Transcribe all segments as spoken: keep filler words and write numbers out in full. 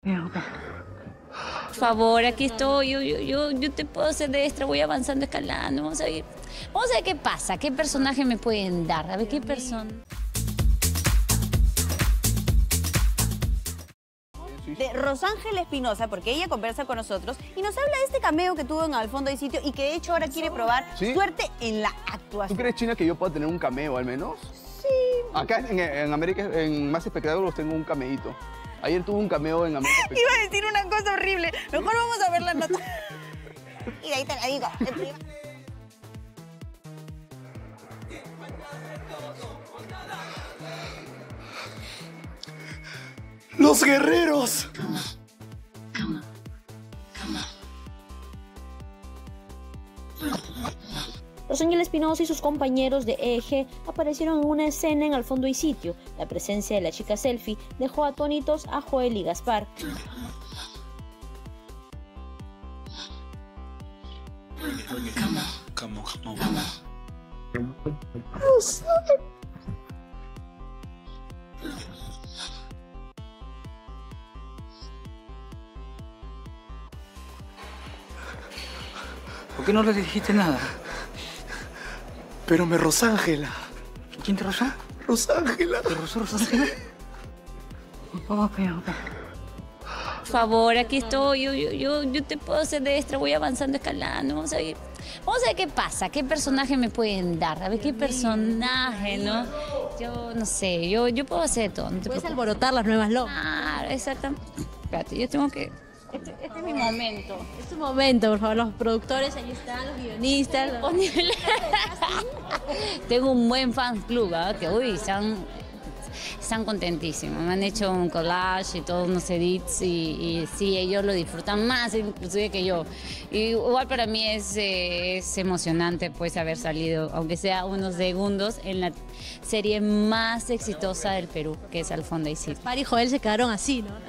Por favor, aquí estoy, yo, yo, yo, yo te puedo hacer de extra, voy avanzando, escalando, vamos a ver, vamos a ver qué pasa, qué personaje me pueden dar, a ver qué persona. De Rosángela Espinosa, porque ella conversa con nosotros y nos habla de este cameo que tuvo en Al Fondo Hay Sitio y que de hecho ahora quiere probar ¿Sí? suerte en la actuación. ¿Tú crees, China, que yo pueda tener un cameo al menos? Sí. Acá en, en América, en Más Espectáculos tengo un cameíto. Ayer tuve un cameo en América. Iba a decir una cosa horrible. Mejor vamos a ver la nota. Y de ahí te la digo. ¡Los guerreros! Rosángela Espinosa y sus compañeros de E E G aparecieron en una escena en Al Fondo Hay Sitio. La presencia de la chica selfie dejó atónitos a Joel y Gaspar. ¿Por qué no le dijiste nada? Pero me Rosángela. ¿Quién te rozó? Rosángela. ¿Te rozó Rosángela? Ok, ok. Por favor, aquí estoy, yo, yo, yo, yo te puedo hacer de extra, voy avanzando, escalando, vamos a ver, vamos a ver qué pasa, qué personaje me pueden dar, a ver qué personaje, ¿no? Yo no sé, yo, yo puedo hacer de todo, no te Puedes preocupes. alborotar las nuevas locas. Claro, exactamente. Espérate, yo tengo que... Este, este es mi momento. Es tu momento, por favor, los productores, ahí están, los guionistas. Los... Tengo un buen fan club, ¿eh? Que uy, están, están contentísimos. Me han hecho un collage y todos unos edits y, y sí, ellos lo disfrutan más inclusive que yo. Y igual para mí es, eh, es emocionante pues haber salido, aunque sea unos segundos, en la serie más exitosa del Perú, que es Al Fondo Hay Sitio. Gaspar y Joel se quedaron así, ¿no?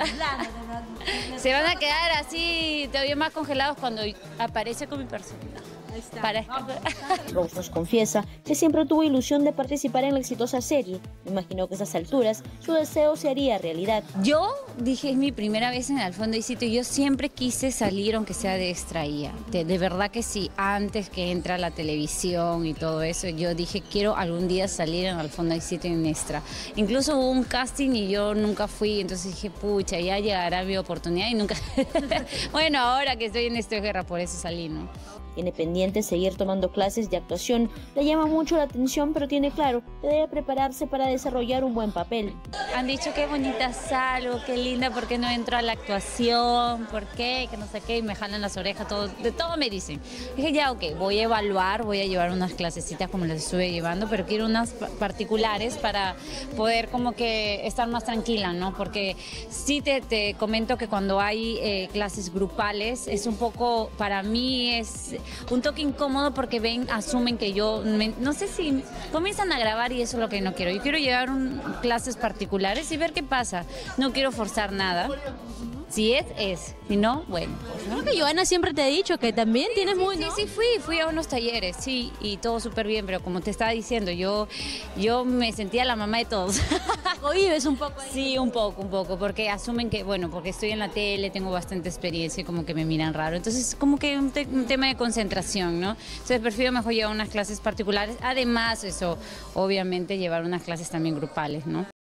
Se van a quedar así todavía más congelados cuando aparece con mi personaje. Ahí está. Para... Rose nos confiesa que siempre tuvo ilusión de participar en la exitosa serie. Me imaginó que a esas alturas su deseo se haría realidad. Yo dije, es mi primera vez en Al Fondo Hay Sitio y yo siempre quise salir aunque sea de extraía. De, de verdad que sí, antes que entra la televisión y todo eso, yo dije, quiero algún día salir en Al Fondo Hay Sitio en extra. Incluso hubo un casting y yo nunca fui, entonces dije, pucha, ya llegará mi oportunidad y nunca... Bueno, ahora que estoy en Esto es Guerra, por eso salí, ¿no? Tiene pendiente seguir tomando clases de actuación. Le llama mucho la atención, pero tiene claro que debe prepararse para desarrollar un buen papel. Han dicho qué bonita salgo, qué linda, ¿por qué no entro a la actuación? ¿Por qué? Que no sé qué, y me jalan las orejas, todo, de todo me dicen. Dije, ya, ok, voy a evaluar, voy a llevar unas clasecitas como las estuve llevando, pero quiero unas particulares para poder como que estar más tranquila, ¿no? Porque sí te, te comento que cuando hay eh, clases grupales, es un poco, para mí es un toque incómodo porque ven, asumen que yo, me, no sé si comienzan a grabar y eso es lo que no quiero. Yo quiero llevar un, clases particulares y ver qué pasa. No quiero forzar nada. Si es, es. Si no, bueno. Pues, ¿no? Creo que Joana siempre te ha dicho que también sí, tienes sí, muy... Sí, ¿no? sí, fui, fui a unos talleres, sí, y todo súper bien, pero como te estaba diciendo, yo, yo me sentía la mamá de todos. Vives un poco ahí. Sí, un poco, un poco, porque asumen que, bueno, porque estoy en la tele, tengo bastante experiencia y como que me miran raro. Entonces, como que un, te un tema de concentración, ¿no? Entonces, prefiero mejor llevar unas clases particulares. Además, eso, obviamente, llevar unas clases también grupales, ¿no?